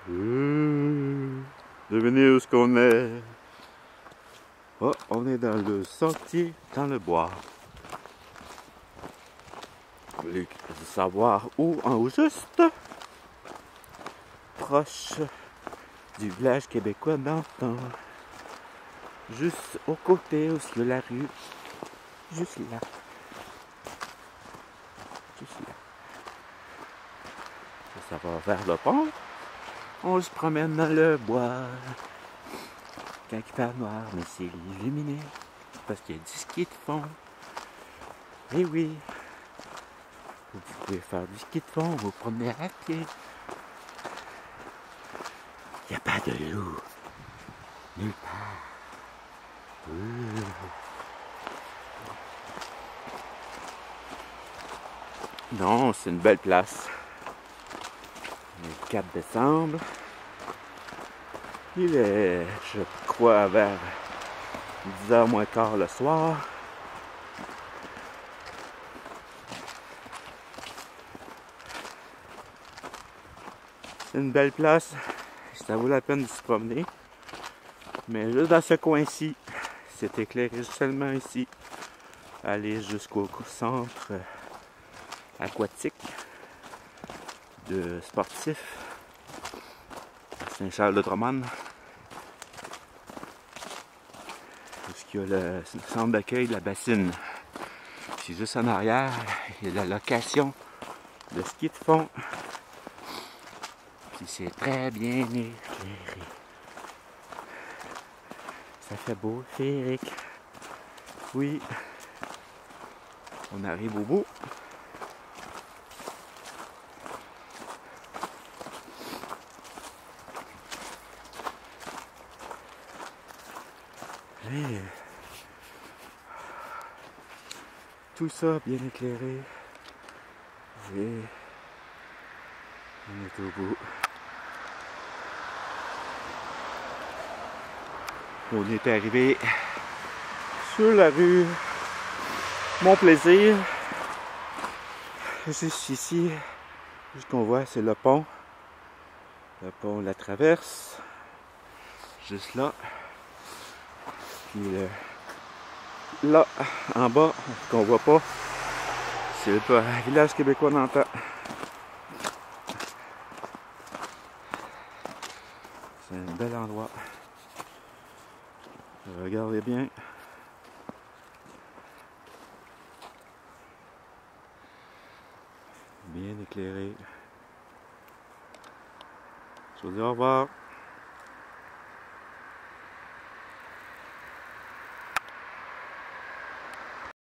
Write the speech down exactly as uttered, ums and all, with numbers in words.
Mmh. Devinez où est-ce qu'on est? Oh, on est dans le sentier, dans le bois. Vous voulez savoir où en juste? Proche du village québécois d'antan. Juste au côté où il y a la rue. Juste là. Juste là. Ça va vers le pont. On se promène dans le bois. Quand il fait noir, mais c'est illuminé. Parce qu'il y a du ski de fond. Et oui. Vous pouvez faire du ski de fond, vous promener à pied. Il n'y a pas de loup. Nulle part. Ouh. Non, c'est une belle place. Le quatre décembre. Il est, je crois, vers dix heures moins quart le soir. C'est une belle place. Ça vaut la peine de se promener. Mais juste dans ce coin-ci, c'est éclairé seulement ici. Aller jusqu'au centre aquatique de sportifs Saint-Charles-de-Drummond. Où il y a le centre d'accueil de la bassine. Puis juste en arrière, il y a la location de ski de fond. Puis c'est très bien éclairé. Ça fait beau, féerique. Oui. On arrive au bout. Et tout ça bien éclairé. Et on est au bout. On est arrivé sur la rue Mon Plaisir. Juste ici, ce qu'on voit, c'est le pont. Le pont la traverse. Juste là. Puis euh, là, en bas, ce qu'on voit pas, c'est le village québécois d'antan. C'est un bel endroit. Regardez bien. Bien éclairé. Je vous dis au revoir.